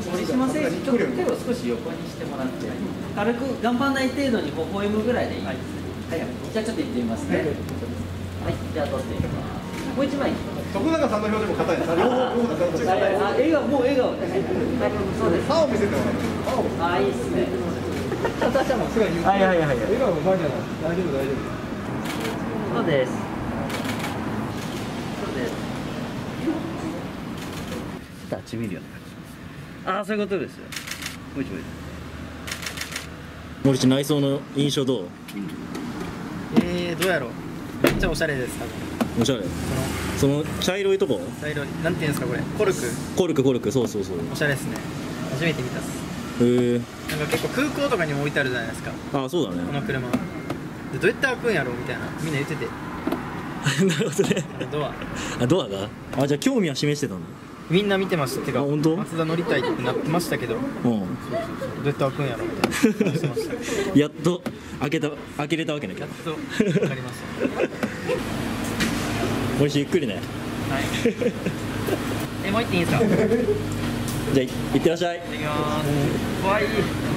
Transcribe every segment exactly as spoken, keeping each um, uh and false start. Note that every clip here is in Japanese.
森島選手、ちょっと手を少し横にしてもらって、軽く頑張らない程度に微笑むぐらいでいいですね。はい、じゃあちょっと行ってみますね。はい、じゃあ撮っていきます。もう一枚。 徳永さんの表情も硬いです。両方、両方硬い。 あ、笑顔、もう笑顔です。はい、そうです。 歯を見せてもらう。 あ、いいですね。私はもうすごい。 はいはいはい。笑顔うまいじゃない。大丈夫大丈夫。 そうです。そうです。あっち見るよね。ああ、そういうことですよ。もう一枚。 森地内装の印象どう？ えー、どうやろう。めっちゃおしゃれです。多分。 おしゃれ。その茶色いとこ？ 茶色い、なんていうんですかこれ。コルク。 コルクコルク、そうそうそう。 おしゃれですね。初めて見たっす。 へえ。 なんか結構空港とかにも置いてあるじゃないですか。 ああ、そうだね。 この車。でどうやって開くんやろうみたいなみんな言ってて。 なるほどね。 ドア。 あ、ドアが？あ、じゃあ興味は示してたんだ。 みんな見てました。てか、 本当？ マツダ乗りたいってなってましたけど。うん。そうそうそう。どうやって開くんやろみたいな話してました。 やっと開けた開けれたわけね。 やっと分かりました。 森地ゆっくりね。 はい。え、もう一点いいですか。 じゃあいってらっしゃい。 行ってきます。怖い。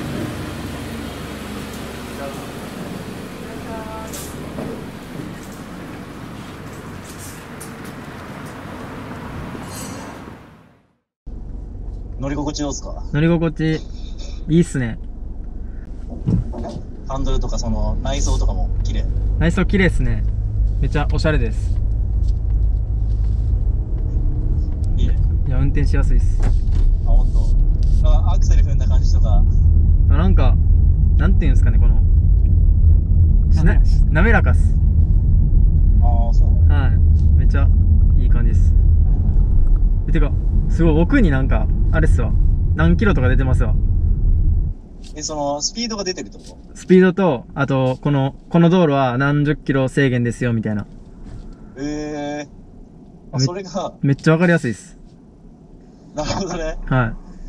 乗り心地どうですか？ 乗り心地いいっすね。 ハンドルとかその内装とかも綺麗。 内装綺麗っすね。めっちゃおしゃれです。 いいね。 いや運転しやすいっす。 あ、本当。なんかアクセル踏んだ感じとか。 あ、なんかなんていうんですかね、このしな滑らかっす。 ああ、そう。 はい、めっちゃいい感じです。え、てかすごい奥になんかあれっすわ、何キロとか出てますわ。 え、そのスピードが出てるってこと？ スピードと、あとこのこの道路は何十キロ制限ですよみたいな。 ええー、あ、それがめっちゃわかりやすいっす。 なるほどね。 はい、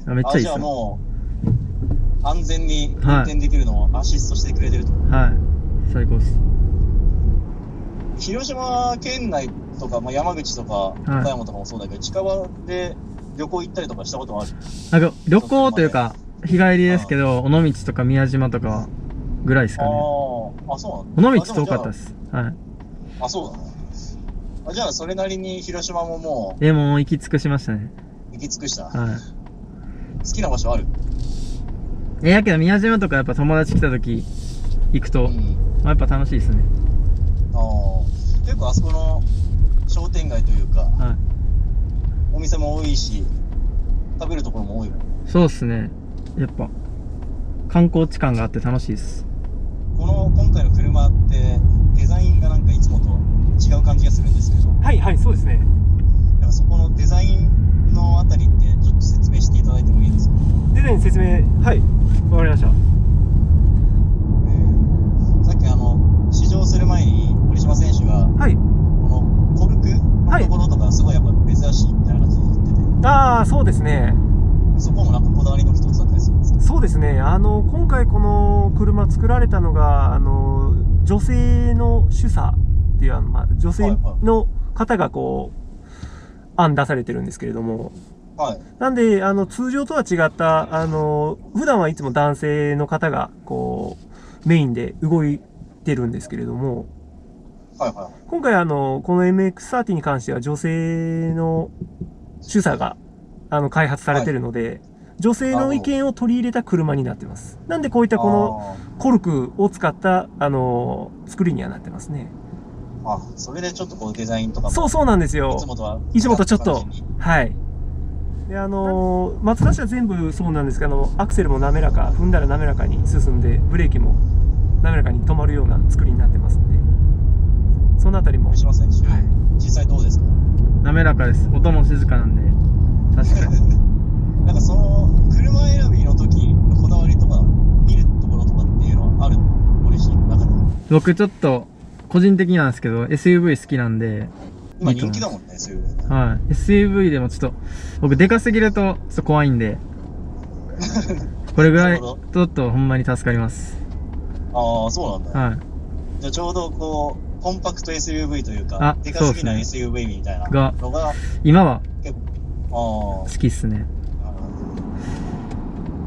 めっちゃいいっすよ。 じゃあもう安全に運転できるのをアシストしてくれてると。 はい、最高っす。 広島県内とか、まあ、山口とか岡山とかもそうだけど、はい、近場で旅行行ったりとかしたこともある？ なんか旅行というか日帰りですけど、尾道とか宮島とかぐらいですかね。 ああ、そうなんだ。 尾道遠かったです。はい。 あ、そうだね。あ、じゃあそれなりに広島ももうえ、もう行き尽くしましたね。 行き尽くした。 はい。 好きな場所ある？ え、やけど宮島とかやっぱ友達来た時行くと、うん、まあ、やっぱ楽しいですね。 ああ、結構あそこの商店街というか、はい、お店も多いし食べるところも多いもん。 そうっすね。やっぱ観光地感があって楽しいです。 この今回の車ってデザインがなんかいつもと違う感じがするんですけど。 はいはい、そうですね。 なんかそこのデザインのあたりってちょっと説明していただいてもいいですか？ デザイン説明、はい、わかりました。 えー、さっきあの試乗する前に堀島選手が、はい、このコルクのところとかすごいやっぱ珍しいみたいな感じで言ってて、 ああ、そうですね。 そこもなんかこだわりの一つだったりするんですか？ そうですね。あの今回この車作られたのがあの女性の主査っていう、まあ、女性の方がこう案出されてるんですけれども、はい、なんであの通常とは違ったあの普段はいつも男性の方がこうメインで動いてるんですけれども、はいはい、今回あのこの エムエックスサーティー に関しては女性の主査があの開発されてるので、はい、女性の意見を取り入れた車になってます。なんでこういったこのコルクを使ったあの作りにはなってますね。 あ、それでちょっとこうデザインとかもそうそうなんですよ。 いつもとはいつもとちょっと、はい。であのー、松田市は全部そうなんですけど、アクセルも滑らか、踏んだら滑らかに進んで、ブレーキも滑らかに止まるような作りになってますんで、そのあたりも。 堀島選手、はい、実際どうですか？ 滑らかです。音も静かなんで、確かに。 なんかその車選びの時のこだわりとか見るところとかっていうのはある？堀島の中で。 僕ちょっと個人的なんですけど エスユーブイ 好きなんで。 今人気だもんね、エスユーブイ。 はい、エスユーブイ でもちょっと僕でかすぎるとちょっと怖いんでこれぐらいちょっとほんまに助かります。 ああ、そうなんだ。 はい。 じゃあちょうどこうコンパクト エスユーブイ というか、でかすぎない エスユーブイ みたいなのが今は結構好きっすね。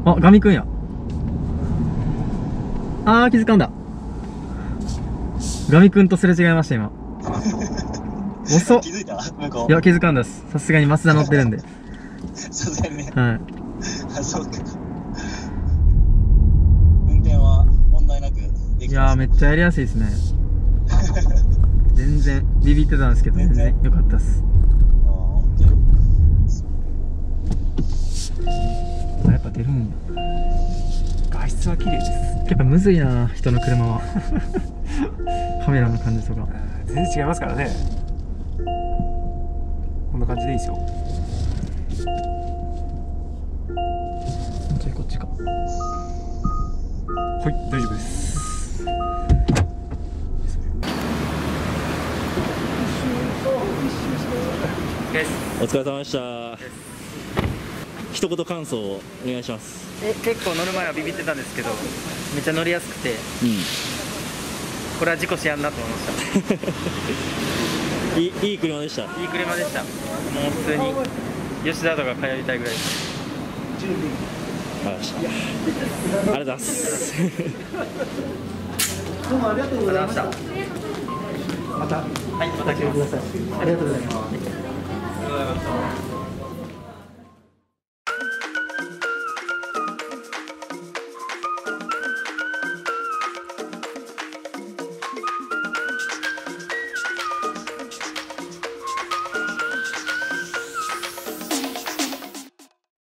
あ、ガミくんや。あー、気づかんだ。ガミくんとすれ違いました、今。遅っ。 気づいた向こう。いや、気づかんです。さすがにマツダ乗ってるんで。 さすがにね。 はい。 あ、そうか。運転は問題なくできてます。 いやー、めっちゃやりやすいですね。全然、ビビってたんですけど、全然良かったっす。 ああ、ほんとに。 あ、やっぱ出るんや。 画質は綺麗です。 やっぱむずいな、人の車は。カメラの感じとか。 全然違いますからね。こんな感じでいいですよ。 じゃあこっちか。 はい、大丈夫です。 お疲れ様でした。一言感想をお願いします。 え、結構乗る前はビビってたんですけど、めっちゃ乗りやすくて、 うん、 これは事故しやんなと思いました。 いい、いい車でした。 いい車でした。もう普通に吉田とか通いたいぐらいです。 わかりました。ありがとうございます。 どうもありがとうございました。また、 はい、また来てください。 ありがとうございます。 ありがとうございました。